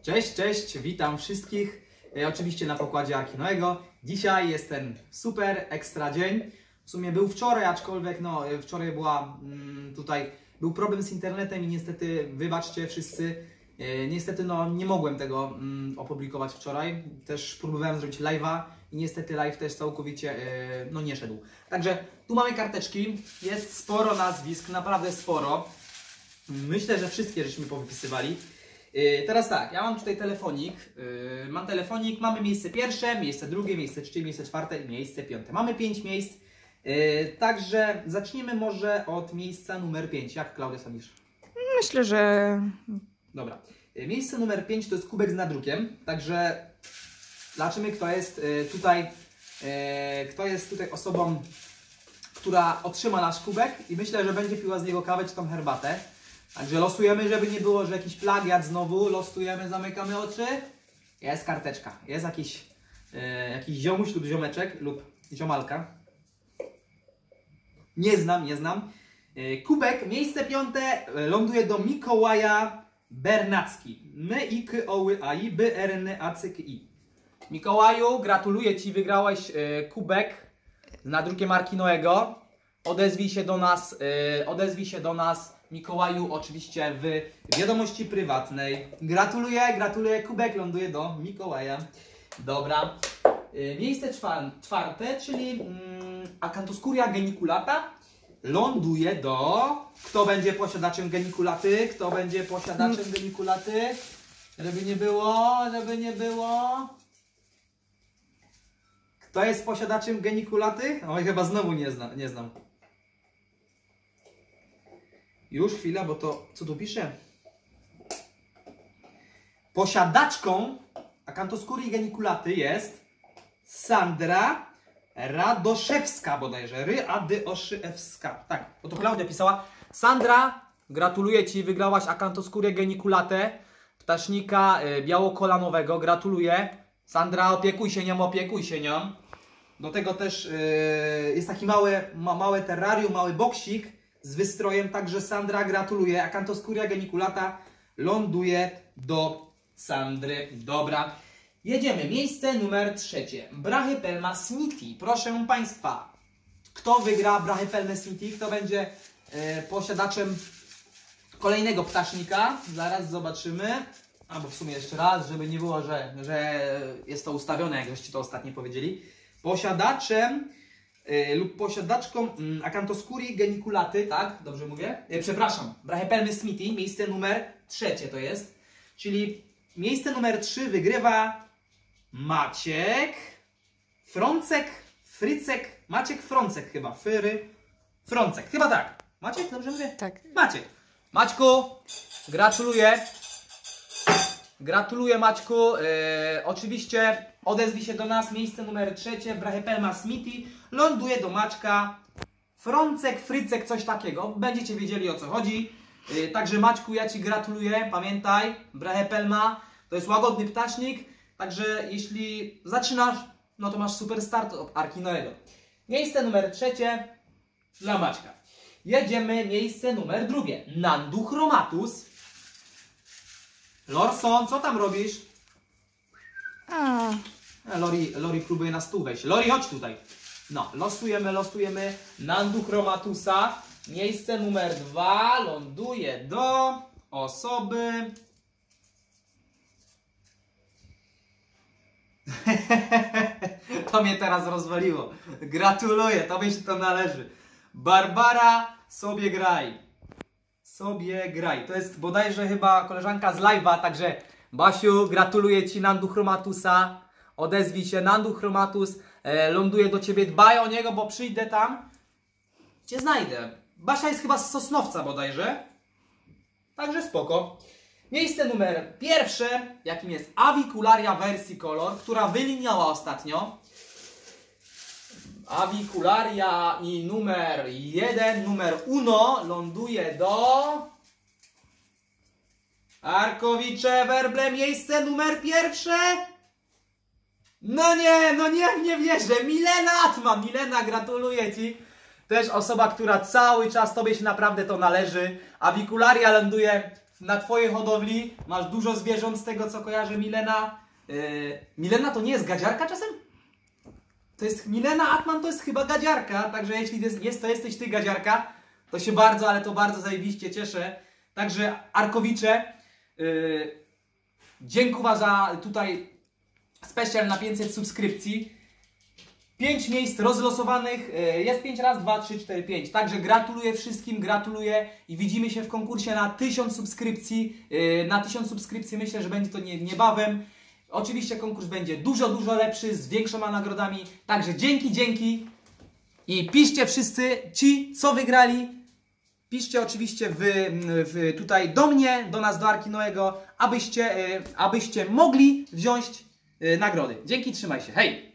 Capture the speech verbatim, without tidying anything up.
Cześć, cześć, witam wszystkich, e, oczywiście na pokładzie Arki Noego. Dzisiaj jest ten super ekstra dzień. W sumie był wczoraj, aczkolwiek no, wczoraj była mm, tutaj, był problem z internetem i niestety, wybaczcie wszyscy, e, niestety no, nie mogłem tego mm, opublikować wczoraj. Też próbowałem zrobić live'a i niestety live też całkowicie e, no, nie szedł. Także tu mamy karteczki, jest sporo nazwisk, naprawdę sporo. Myślę, że wszystkie żeśmy powypisywali. Yy, teraz tak, ja mam tutaj telefonik, yy, mam telefonik, mamy miejsce pierwsze, miejsce drugie, miejsce trzecie, miejsce czwarte i miejsce piąte. Mamy pięć miejsc, yy, także zacznijmy może od miejsca numer pięć. Jak, Klaudia, sądzisz? Myślę, że... Dobra. Yy, miejsce numer pięć to jest kubek z nadrukiem, także zobaczymy, kto jest yy, tutaj, yy, kto jest tutaj osobą, która otrzyma nasz kubek i myślę, że będzie piła z niego kawę czy tam herbatę. Także losujemy, żeby nie było, że jakiś plagiat znowu. Losujemy, zamykamy oczy. Jest karteczka. Jest jakiś, e, jakiś ziomuś lub ziomeczek lub ziomalka. Nie znam, nie znam. E, kubek, miejsce piąte, e, ląduje do Mikołaja Bernacki. My i k o ły a i b r n a c k i. Mikołaju, gratuluję Ci, wygrałeś e, kubek z nadrukiem Arki Noego. Odezwij się do nas, e, odezwij się do nas. Mikołaju, oczywiście w wiadomości prywatnej. Gratuluję, gratuluję. Kubek ląduje do Mikołaja. Dobra. Yy, miejsce czwarte, czyli yy, Acanthoscuria geniculata ląduje do... Kto będzie posiadaczem genikulaty? Kto będzie posiadaczem genikulaty? Żeby nie było, żeby nie było... Kto jest posiadaczem genikulaty? Oj, chyba znowu nie, zna, nie znam. Już chwila, bo to, co tu pisze? Posiadaczką Acanthoscurii geniculaty jest Sandra Radoszewska bodajże. Ryadyoszyewska. Tak, bo to Klaudia pisała. Sandra, gratuluję Ci, wygrałaś Acanthoscurię geniculatę, ptasznika y, białokolanowego. Gratuluję. Sandra, opiekuj się nią, opiekuj się nią. Do tego też y, jest taki mały, ma, małe terrarium, mały boksik z wystrojem, także Sandra, gratuluję. Acanthoscuria geniculata ląduje do Sandry. Dobra. Jedziemy. Miejsce numer trzecie. Brachypelma smithii. Proszę Państwa, kto wygra Brachypelmę smithii? Kto będzie e, posiadaczem kolejnego ptasznika? Zaraz zobaczymy. Albo w sumie jeszcze raz, żeby nie było, że, że jest to ustawione, jak żeście to ostatnio powiedzieli. Posiadaczem Yy, lub posiadaczką yy, Acanthoscurii geniculaty, tak? Dobrze mówię? Yy, przepraszam, Brachypelmy smithii, miejsce numer trzecie to jest. Czyli miejsce numer trzy wygrywa Maciek Frącek, Frycek, Maciek Frącek chyba, Fyry, Frącek, chyba tak. Maciek, dobrze mówię? Tak. Maciek. Maćku, gratuluję. Gratuluję, Maćku. Yy, oczywiście odezwij się do nas. Miejsce numer trzecie, Brachypelma smithii, ląduje do Maćka Frącek, Frycek, coś takiego. Będziecie wiedzieli, o co chodzi. Yy, także Maćku, ja Ci gratuluję. Pamiętaj, Brachypelma to jest łagodny ptasznik. Także jeśli zaczynasz, no to masz super start od Arki Noego. Miejsce numer trzecie dla Maćka. Jedziemy miejsce numer drugie. Nanduchromatus. Lorson, co tam robisz? A. Lori, Lori próbuje na stół wejść. Lori, chodź tutaj. No, losujemy, losujemy Nandukhromatusa. Miejsce numer dwa ląduje do osoby... To mnie teraz rozwaliło. Gratuluję, tobie się to należy. Barbara sobie graj. Sobie graj. To jest bodajże chyba koleżanka z live'a, także Basiu, gratuluję Ci Nandukhromatusa. Odezwij się, Nanduchromatus e, ląduje do Ciebie, dbaj o niego, bo przyjdę tam, Cię znajdę. Basia jest chyba z Sosnowca bodajże, także spoko. Miejsce numer pierwsze, jakim jest Avicularia versicolor, która wyliniała ostatnio. Avicularia i numer jeden, numer uno ląduje do Arkowicze Werble, miejsce numer pierwsze. No nie, no nie, nie wierzę. Milena Atman, Milena, gratuluję Ci. Też osoba, która cały czas, Tobie się naprawdę to należy. Avicularia ląduje na twojej hodowli masz dużo zwierząt, z tego co kojarzy Milena. Yy, Milena to nie jest gadziarka czasem? To jest Milena Atman, to jest chyba gadziarka, także jeśli jest, jest, to jesteś ty gadziarka, to się bardzo, ale to bardzo zajebiście cieszę. Także Arkowicze, yy, dziękuję za tutaj specjal na pięćset subskrypcji. pięć miejsc rozlosowanych, yy, jest pięć raz, dwa, trzy, cztery, pięć. Także gratuluję wszystkim, gratuluję i widzimy się w konkursie na tysiąc subskrypcji. Yy, na tysiąc subskrypcji myślę, że będzie to nie, niebawem. Oczywiście konkurs będzie dużo, dużo lepszy, z większoma nagrodami. Także dzięki, dzięki. I piszcie wszyscy, ci co wygrali. Piszcie oczywiście w, w, tutaj do mnie, do nas, do Arki Noego, abyście, abyście mogli wziąć nagrody. Dzięki, trzymaj się. Hej!